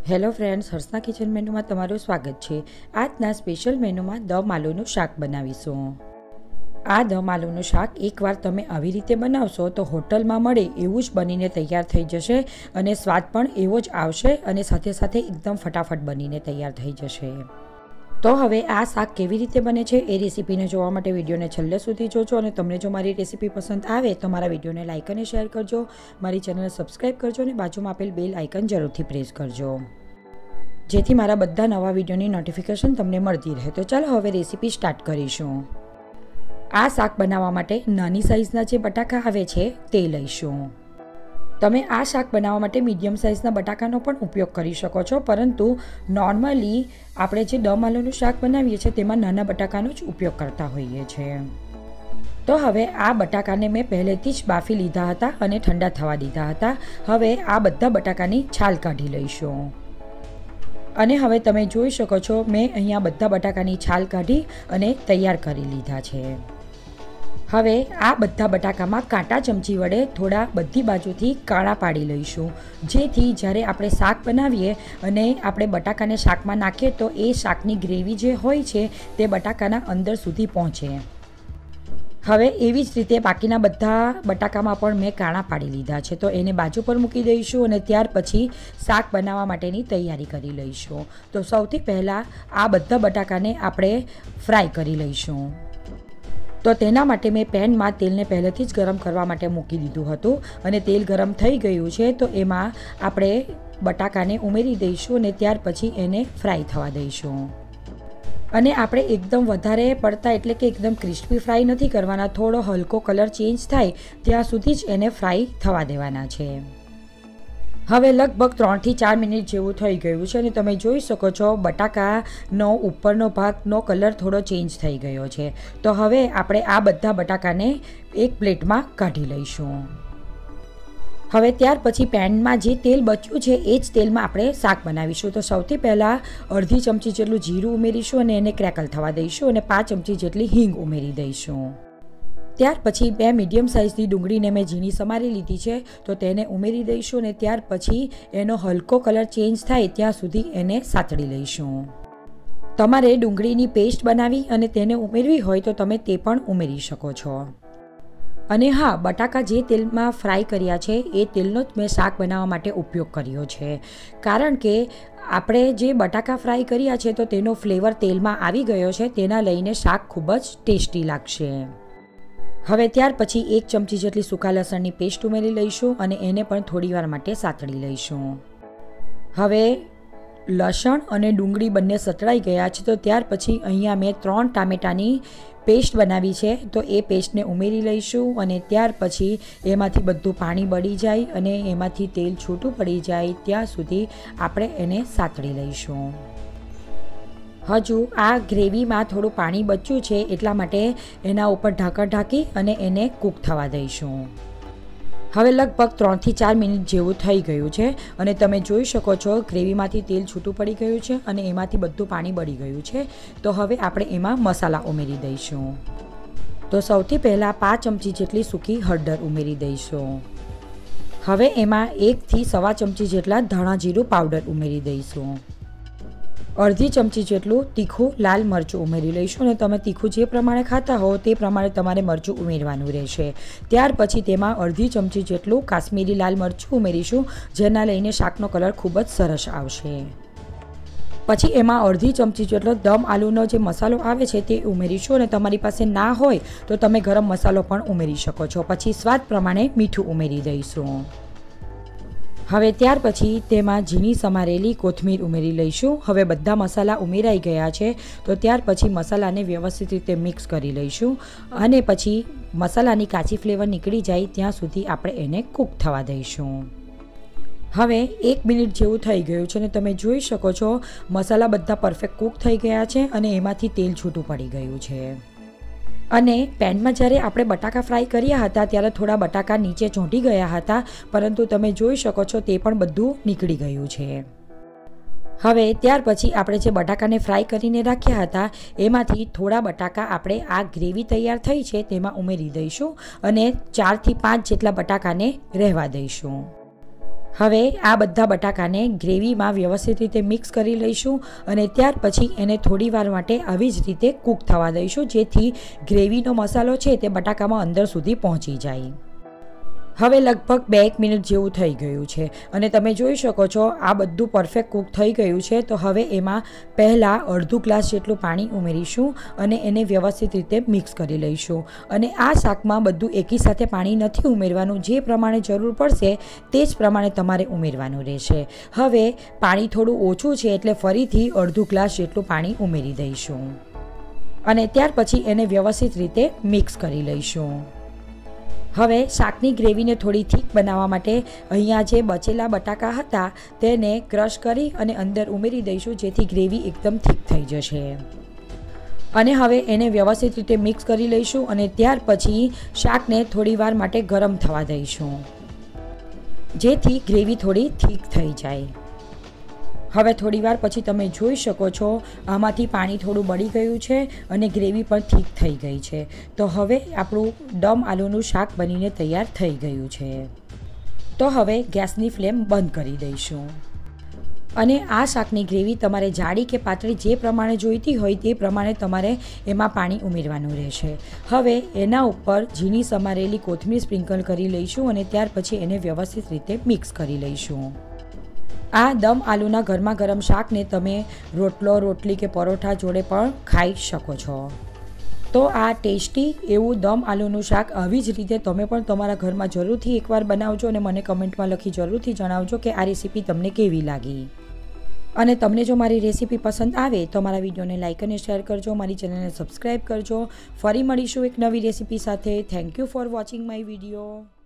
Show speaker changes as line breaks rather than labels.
Hello friends, હર્ષના kitchen મેનુમાં તમારું સ્વાગત છે। આજના સ્પેશિયલ મેનુમાં દમ આલુનું શાક બનાવીશું। આ દમ આલુનું શાક એકવાર તમે આવી રીતે બનાવશો તો હોટલમાં મળે એવું જ બનીને તૈયાર થઈ જશે અને સ્વાદ પણ એવો જ આવશે અને સાથે સાથે એકદમ ફટાફટ બનીને તૈયાર થઈ જશે। તો હવે આ શાક કેવી રીતે બને છે એ રેસીપીને જોવા માટે વિડીયોને છેલ્લે સુધી જોજો અને તમને જો મારી રેસીપી પસંદ આવે તો મારા વિડીયોને લાઇક અને શેર કરજો, મારી ચેનલને સબસ્ક્રાઈબ કરજો અને બાજુમાં આપેલ બેલ આઇકન જરૂરથી પ્રેસ કરજો, જેથી મારા બધા નવા વિડીયોની નોટિફિકેશન તમને મળતી રહે। તો ચાલો હવે રેસીપી સ્ટાર્ટ કરીશું। આ શાક બનાવવા માટે નાની સાઇઝના જે બટાકા આવે છે તે લઈશું। તમે આ શાક બનાવવા માટે મીડિયમ સાઇઝના બટાકાનો પણ ઉપયોગ કરી શકો છો, પરંતુ નોર્મલી આપણે જે દમ આલુનું શાક બનાવીએ છીએ તેમાં નાના બટાકાનો જ ઉપયોગ કરતા હોઈએ છીએ। તો હવે આ બટાકાને મેં પહેલેથી જ બાફી લીધા હતા અને ઠંડા થવા દીધા હતા। હવે આ બધા બટાકાની છાલ કાઢી લઈશું અને હવે તમે જોઈ શકો છો મેં અહીંયા બધા બટાકાની છાલ કાઢી અને તૈયાર કરી લીધા છે। હવે આ બધા બટાકામાં કાંટા ચમચી વડે થોડા બધી બાજુથી કાળા પાડી લઈશું, જેથી જ્યારે આપણે શાક બનાવીએ અને આપણે બટાકાને શાકમાં નાખીએ તો એ શાકની ગ્રેવી જે હોય છે તે બટાકાના અંદર સુધી પહોંચે। હવે એવી જ રીતે બાકીના બધા બટાકામાં પણ મેં કાણા પાડી લીધા છે, તો એને બાજુ પર મૂકી દઈશું અને ત્યાર પછી શાક બનાવવા માટેની તૈયારી કરી લઈશું। તો સૌથી પહેલાં આ બધા બટાકાને આપણે ફ્રાય કરી લઈશું। તો તેના માટે મેં પેનમાં તેલને પહેલેથી જ ગરમ કરવા માટે મૂકી દીધું હતું અને તેલ ગરમ થઈ ગયું છે તો એમાં આપણે બટાકાને ઉમેરી દઈશું અને ત્યાર પછી એને ફ્રાય થવા દઈશું। અને આપણે એકદમ વધારે પડતા એટલે કે એકદમ ક્રિસ્પી ફ્રાય નથી કરવાના, થોડો હલકો કલર ચેન્જ થાય ત્યાં સુધી જ એને ફ્રાય થવા દેવાના છે। હવે લગભગ 3 થી 4 મિનિટ જેવું થઈ ગયું છે અને તમે જોઈ શકો છો બટાકાનો ઉપરનો ભાગનો કલર થોડો ચેન્જ થઈ ગયો છે। તો હવે આપણે આ બધા બટાકાને એક પ્લેટમાં કાઢી લઈશું। હવે ત્યાર પછી પેનમાં જે તેલ બચ્યું છે એ જ તેલમાં આપણે શાક બનાવીશું। તો સૌથી પહેલાં અડધી ચમચી જેટલું જીરું ઉમેરીશું અને એને ક્રેકલ થવા દઈશું અને 5 ચમચી જેટલી હિંગ ઉમેરી દઈશું। ત્યાર પછી 2 મીડિયમ સાઇઝની ડુંગળીને મેં ઝીણી સમારી લીધી છે તો તેને ઉમેરી દઈશું અને ત્યાર પછી એનો હલકો કલર ચેન્જ થાય ત્યાં સુધી એને સાતળી લઈશું। તમારે ડુંગળીની પેસ્ટ બનાવી અને તેને ઉમેરવી હોય તો તમે તે પણ ઉમેરી શકો છો। અને હા, બટાકા જે તેલમાં ફ્રાય કર્યા છે એ તેલનો જ મેં શાક બનાવવા માટે ઉપયોગ કર્યો છે, કારણ કે આપણે જે બટાકા ફ્રાય કર્યા છે તો તેનો ફ્લેવર તેલમાં આવી ગયો છે, તેના લઈને શાક ખૂબ જ ટેસ્ટી લાગશે। હવે ત્યાર પછી 1 ચમચી જેટલી સૂકા લસણની પેસ્ટ ઉમેરી લઈશું અને એને પણ થોડીવાર માટે સાતળી લઈશું। હવે લસણ અને ડુંગળી બંને સતળાઈ ગયા છે તો ત્યાર પછી અહીંયા મેં 3 ટામેટાની પેસ્ટ બનાવી છે તો એ પેસ્ટને ઉમેરી લઈશું અને ત્યાર પછી એમાંથી બધું પાણી બળી જાય અને એમાંથી તેલ છૂટું પડી જાય ત્યાં સુધી આપણે એને સાતળી લઈશું। હજુ આ ગ્રેવીમાં થોડું પાણી બચ્યું છે એટલા માટે એના ઉપર ઢાંકણ ઢાંકી અને એને કૂક થવા દઈશું। હવે લગભગ 3 થી 4 મિનિટ જેવું થઈ ગયું છે અને તમે જોઈ શકો છો ગ્રેવીમાંથી તેલ છૂટું પડી ગયું છે અને એમાંથી બધું પાણી બળી ગયું છે। તો હવે આપણે એમાં મસાલા ઉમેરી દઈશું। તો સૌથી પહેલાં 5 ચમચી જેટલી સૂકી હળદર ઉમેરી દઈશું। હવે એમાં 1 થી 1.25 ચમચી જેટલા ધાણા જીરું પાવડર ઉમેરી દઈશું। અડધી ચમચી જેટલું તીખું લાલ મરચું ઉમેરી લઈશું અને તમે તીખું જે પ્રમાણે ખાતા હો તે પ્રમાણે તમારે મરચું ઉમેરવાનું રહેશે। ત્યાર પછી તેમાં અડધી ચમચી જેટલું કાશ્મીરી લાલ મરચું ઉમેરીશું, જેના લઈને શાકનો કલર ખૂબ જ સરસ આવશે। પછી એમાં અડધી ચમચી જેટલો દમ આલુનો જે મસાલો આવે છે તે ઉમેરીશું અને તમારી પાસે ના હોય તો તમે ગરમ મસાલો પણ ઉમેરી શકો છો। પછી સ્વાદ પ્રમાણે મીઠું ઉમેરી દઈશું। હવે ત્યાર પછી તેમાં ઝીણી સમારેલી કોથમીર ઉમેરી લઈશું। હવે બધા મસાલા ઉમેરાઈ ગયા છે તો ત્યાર પછી મસાલાને વ્યવસ્થિત રીતે મિક્સ કરી લઈશું અને પછી મસાલાની કાચી ફ્લેવર નીકળી જાય ત્યાં સુધી આપણે એને કૂક થવા દઈશું। હવે 1 મિનિટ જેવું થઈ ગયું છે અને તમે જોઈ શકો છો મસાલા બધા પરફેક્ટ કૂક થઈ ગયા છે અને એમાંથી તેલ છૂટું પડી ગયું છે। અને પેનમાં જ્યારે આપણે બટાકા ફ્રાય કર્યા હતા ત્યારે થોડા બટાકા નીચે ચોંટી ગયા હતા, પરંતુ તમે જોઈ શકો છો તે પણ બધું નીકળી ગયું છે। હવે ત્યાર પછી આપણે જે બટાકાને ફ્રાય કરીને રાખ્યા હતા એમાંથી થોડા બટાકા આપણે આ ગ્રેવી તૈયાર થઈ છે તેમાં ઉમેરી દઈશું અને 4 થી 5 જેટલા બટાકાને રહેવા દઈશું। હવે આ બધા બટાકાને ગ્રેવીમાં વ્યવસ્થિત રીતે મિક્સ કરી લઈશું અને ત્યાર પછી એને થોડી વાર માટે આવી જ રીતે કૂક થવા દઈશું, જેથી ગ્રેવીનો મસાલો છે તે બટાકામાં અંદર સુધી પહોંચી જાય. હવે લગભગ 2-1 મિનિટ જેવું થઈ ગયું છે અને તમે જોઈ શકો છો આ બધું પરફેક્ટ કૂક થઈ ગયું છે. તો હવે એમાં પહેલાં અડધો ગ્લાસ જેટલું પાણી ઉમેરીશું અને એને વ્યવસ્થિત રીતે મિક્સ કરી લઈશું. અને આ શાકમાં બધું એકી સાથે પાણી નથી ઉમેરવાનું, જે પ્રમાણે જરૂર પડશે તે જ પ્રમાણે તમારે ઉમેરવાનું રહેશે. હવે પાણી થોડું ઓછું છે એટલે ફરીથી અડધો ગ્લાસ જેટલું પાણી ઉમેરી દઈશું અને ત્યાર પછી એને વ્યવસ્થિત રીતે મિક્સ કરી લઈશું. હવે શાકની ગ્રેવીને થોડી થીક બનાવવા માટે અહીંયા જે બચેલા બટાકા હતા તેને ક્રશ કરી અને અંદર ઉમેરી દઈશું, જેથી ગ્રેવી એકદમ થીક થઈ જશે. અને હવે એને વ્યવસ્થિત રીતે મિક્સ કરી લઈશું અને ત્યાર પછી શાકને થોડી વાર માટે ગરમ થવા દઈશું, જેથી ગ્રેવી થોડી થીક થઈ જાય. હવે થોડી વાર પછી તમે જોઈ શકો છો આમાંથી પાણી થોડું બળી ગયું છે અને ગ્રેવી પણ થીક થઈ ગઈ છે. તો હવે આપણું દમ આલુનું શાક બનીને તૈયાર થઈ ગયું છે. તો હવે ગેસની ફ્લેમ બંધ કરી દઈશું અને આ શાકની ગ્રેવી તમારે જાડી કે પાતળી જે પ્રમાણે જોઈતી હોય તે પ્રમાણે તમારે એમાં પાણી ઉમેરવાનું રહેશે. હવે એના ઉપર ઝીણી સમારેલી કોથમીર સ્પ્રિંકલ કરી લઈશું અને ત્યાર પછી એને વ્યવસ્થિત રીતે મિક્સ કરી લઈશું. આ દમ આલુના ગરમા ગરમ શાકને તમે રોટલો, રોટલી કે પરોઠા જોડે પણ ખાઈ શકો છો. તો આ ટેસ્ટી એવું દમ આલુનું શાક આવી જ રીતે તમે પણ તમારા ઘરમાં જરૂરથી એકવાર બનાવજો અને મને કમેન્ટમાં લખી જરૂરથી જણાવજો કે આ રેસીપી તમને કેવી લાગી. અને તમને જો મારી રેસીપી પસંદ આવે તો મારા વિડીયોને લાઇક અને શેર કરજો, મારી ચેનલને સબસ્ક્રાઈબ કરજો. ફરી મળીશું એક નવી રેસીપી સાથે. Thank you for watching my video.